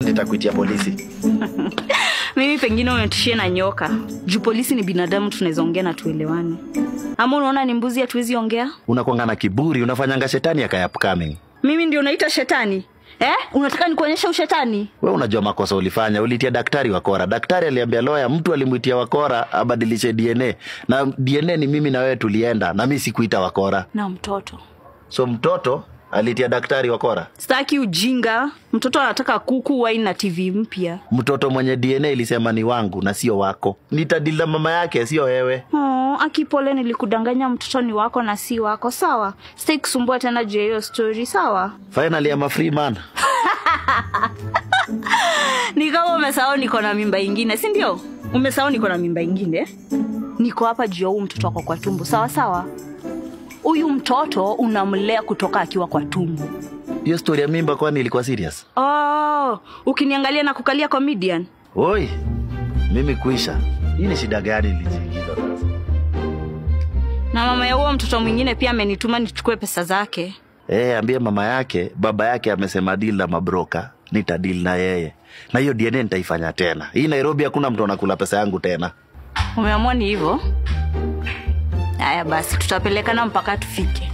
nitakuitia polisi. Mimi pengine unatishia na nyoka. Juu polisi ni binadamu, tunaweza ongea na tuelewane. Ama unaona ni mbuzi hatuwezi ongea? Unakuanga na kiburi, unafanyanga shetani akaya upcoming. Mimi ndio unaita shetani? Unataka nikuonyesha ushetani? Wewe unajua makosa ulifanya, ulitia daktari wakora. Daktari aliambia lawyer mtu alimuitia wakora abadilishe DNA. Na DNA ni mimi na wewe tulienda, na mimi sikuita wakora. Na mtoto. So mtoto alitia daktari wakora? Sitaki ujinga. Mtoto anataka kuku, wine na TV mpya. Mtoto mwenye DNA ilisema ni wangu na sio wako. Nitadila mama yake, sio wewe. Akipole nilikudanganya, mtoto ni wako na si wako, sawa? Sitaki kusumbua tena juu ya hiyo story, sawa? Finally I'm a free man. Nikawa umesahau niko na mimba ingine, si ndio? Umesahau niko na mimba ingine? Niko hapa juu ya huyu mtoto wako kwa tumbo, sawa sawa? Huyu mtoto unamlea kutoka akiwa kwa tumbo. Hiyo story ya mimba kwani ilikuwa serious? Ukiniangalia na kukalia comedian. Oi, mimi kuisha. Hii ni shida gani nilijiingiza sasa? Na mama ya huyo mtoto mwingine pia amenituma nichukue pesa zake. Ambia mama yake, baba yake amesema deal na mabroka, nitadeal na yeye. Na hiyo DNA nitaifanya tena. Hii Nairobi hakuna mtu anakula pesa yangu tena. Umeamua ni hivyo? Haya basi, tutapelekana mpaka tufike.